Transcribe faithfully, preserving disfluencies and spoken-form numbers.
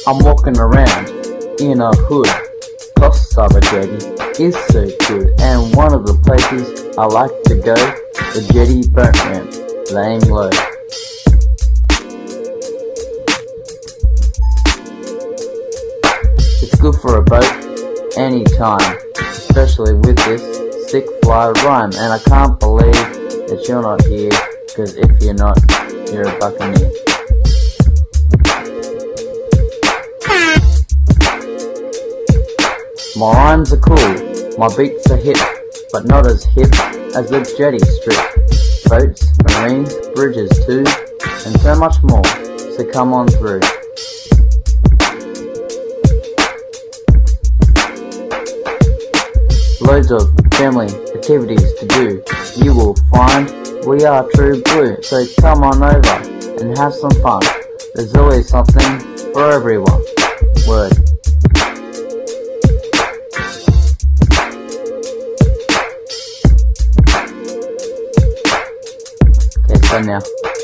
I'm walking around in a hood. Coffs Harbour Jetty is so good, and one of the places I like to go, the Jetty boat ramp, laying low. It's good for a boat anytime, especially with this sick fly rhyme, and I can't believe that you're not here, cause if you're not, you're a buccaneer. My rhymes are cool, my beats are hip, but not as hip as the Jetty strip. Boats, marines, bridges too, and so much more, so come on through. Loads of family activities to do, you will find we are true blue, so come on over and have some fun. There's always something for everyone. Word. Okay, so now.